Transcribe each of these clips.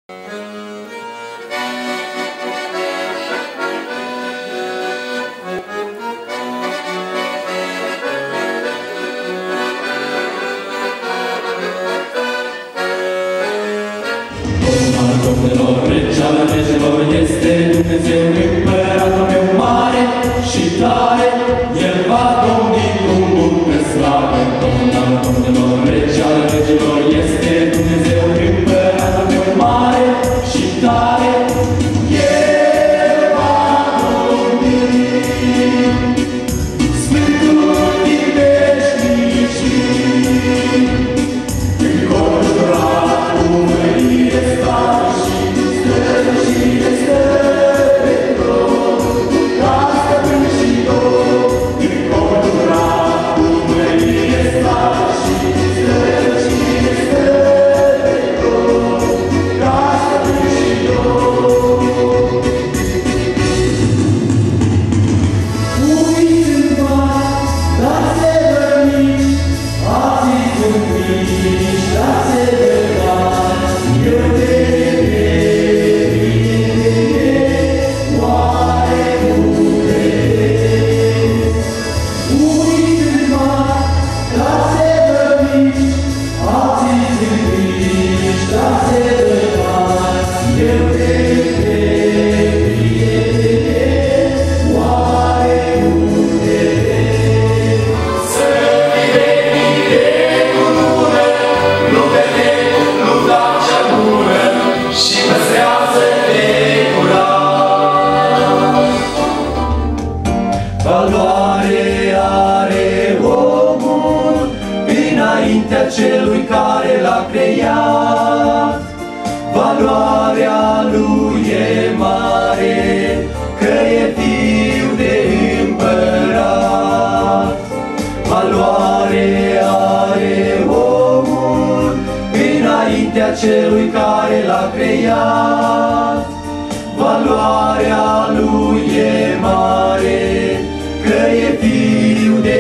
Domnilor, rege al regelor, este Dumnezeu împăratul meu mare și tare, El va domni cu multă slavă. Domnilor, rege al regelor, este Dumnezeu împăratul meu mare și tare, El va domni. Sfântul din veșnicii, înconjurat cu mărire stare și strălucire pe tot, ca stăpân și tot. Înconjurat cu mărire stare și strălucire pe tot, ca stăpân și tot. Unii sunt mari, dar se vărnici, alții sunt mici, dar se vărmari. Eu te iubesc, oare nu crezi? Unii sunt mari, dar se vărnici, alții sunt mici, dar se vărmari. Eu te iubesc, oare nu crezi? Să fie cu lună, nu vede lupta cea bună și păstrează-te curat. Valoare are omul înaintea celui care l-a creat. Valoarea lui e mare, că e fiu de împărat. Valoare are omul înaintea celui care l-a creat. Valoarea lui e mare, că e fiu de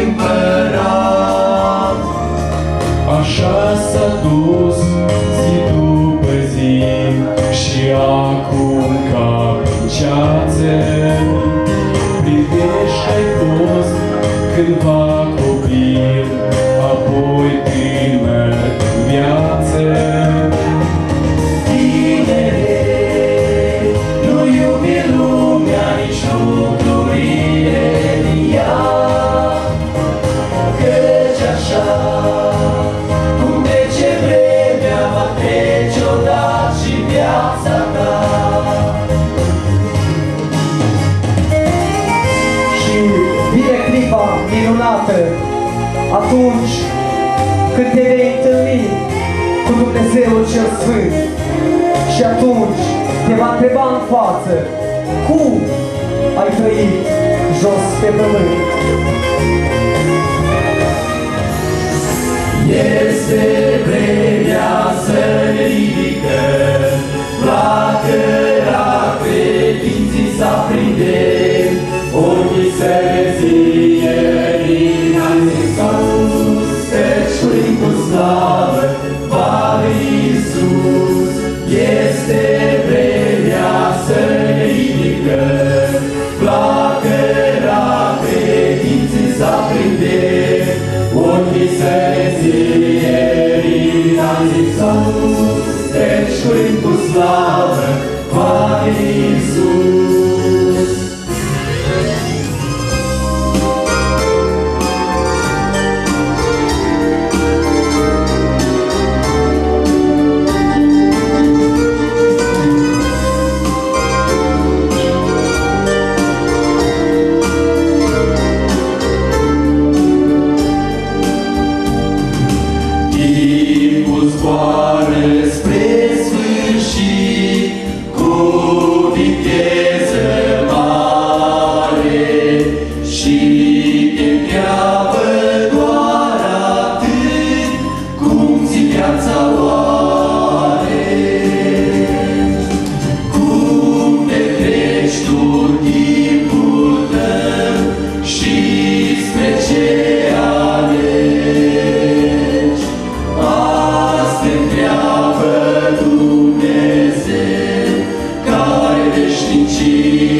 împărat. Așa s-a dus zi după zi și acum ca în ceață privește-ai fost cândva copil, apoi tânăr în viață. Tinere, nu iubi lumea, nici lucrurile din ea, căci așa cum trece vremea, va trece odată și viața ta. Și vine clipa minunată, atunci când te vei întâlni cu Dumnezeul cel Sfânt. Și atunci te va întreba în față, cum ai trăit jos pe pământ? Este vremea să ne ridicăm, flacăra credinții să aprindem, ochii să ne zie în sus, căci plin cu slavă va veni Iisus. Este vremea să ne ridicăm, flacăra credinții să aprindem, ochii să ne zie în sus.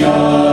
iar.